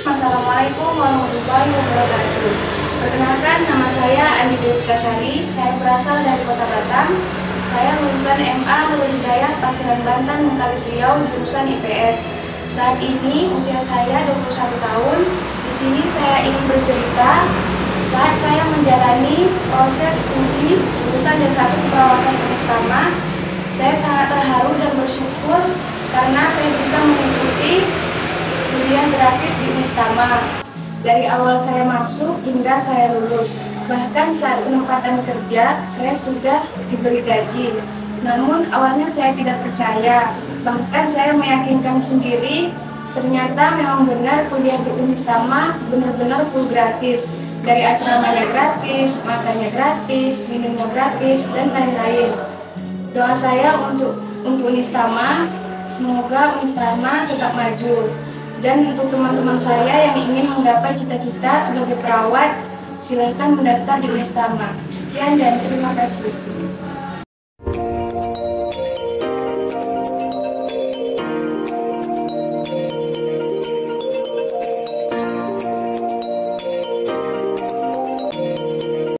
Assalamualaikum warahmatullahi wabarakatuh. Perkenalkan, nama saya Andi Dewi Kasari. Saya berasal dari Kota Batam. Saya lulusan MA Nurul Hidayah Paciran Banten, Mengkalis Riau, jurusan IPS. Saat ini usia saya 21 tahun. Di sini saya ingin bercerita saat saya menjalani proses studi jurusan D1 Keperawatan Unistama. Saya sangat terharu dan bersyukur karena saya bisa mengikuti kuliah gratis di Unistama. Dari awal saya masuk hingga saya lulus. Bahkan saat penempatan kerja, saya sudah diberi gaji. Namun awalnya saya tidak percaya. Bahkan saya meyakinkan sendiri, ternyata memang benar kuliah di Unistama benar-benar full gratis. Dari asramanya gratis, makannya gratis, minumnya gratis, dan lain-lain. Doa saya untuk Unistama, semoga Unistama tetap maju. Dan untuk teman-teman saya yang ingin menggapai cita-cita sebagai perawat, silakan mendaftar di Unistama. Sekian dan terima kasih.